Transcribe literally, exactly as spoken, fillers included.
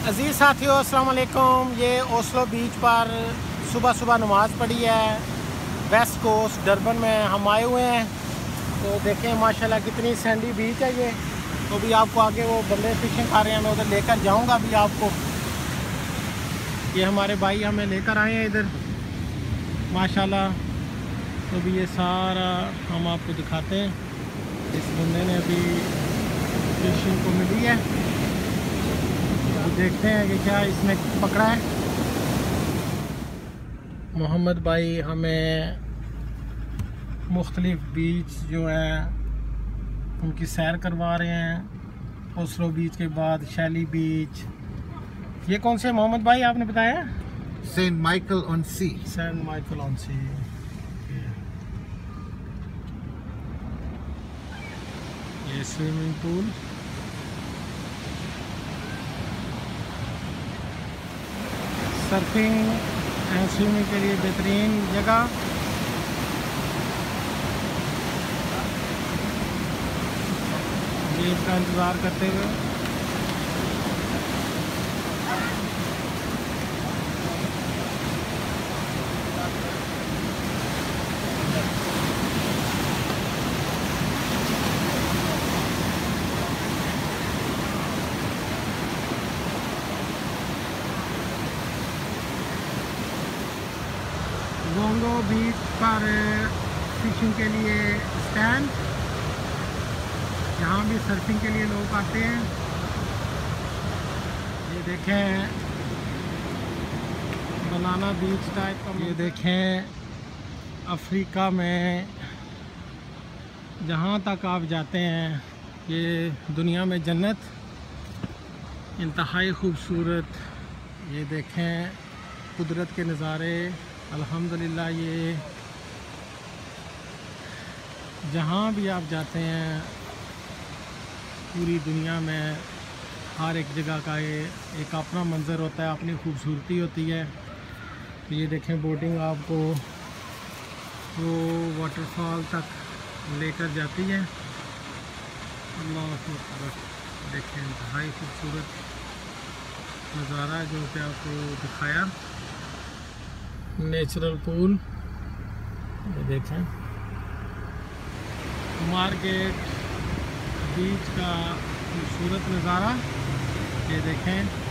अज़ीज़ साथियों अस्सलाम वालेकुम। ये ओस्लो बीच पर सुबह सुबह नमाज़ पढ़ी है। वेस्ट कोस्ट डरबन में हम आए हुए हैं। तो देखें माशाल्लाह कितनी सैंडी बीच है ये। तो भी आपको आगे वो बंदे फिशिंग कर रहे हैं, मैं उधर लेकर जाऊंगा अभी आपको। ये हमारे भाई हमें लेकर आए हैं इधर माशाल्लाह। तो भी ये सारा हम आपको दिखाते हैं। इस बंदे ने अभी फिशिंग को मिली है, तो देखते हैं कि क्या इसने पकड़ा है। मोहम्मद भाई हमें मुख्तलिफ बीच जो है उनकी सैर करवा रहे हैं। ओस्लो बीच के बाद शैली बीच। ये कौन से मोहम्मद भाई आपने बताया? Saint Michael on sea. Saint Michael on sea. ये swimming pool, surfing and swimming के लिए बेहतरीन जगह। वेव का इंतज़ार करते हुए गोंगो बीच पर फिशिंग के लिए स्टैंड, यहाँ भी सर्फिंग के लिए लोग आते हैं। ये देखें बनाना बीच टाइप का। ये देखें अफ्रीका में जहाँ तक आप जाते हैं ये दुनिया में जन्नत, इंतहाई खूबसूरत। ये देखें कुदरत के नज़ारे अल्हम्दुलिल्लाह। ये जहाँ भी आप जाते हैं पूरी दुनिया में हर एक जगह का ये एक अपना मंज़र होता है, अपनी खूबसूरती होती है। तो ये देखें बोटिंग आपको वो वाटरफॉल तक लेकर जाती है। अल्लाह अकबर। देखें इंतहाई खूबसूरत नज़ारा जो कि आपको दिखाया। नेचुरल पूल, ये देखें मार्केट बीच का खूबसूरत नज़ारा। ये देखें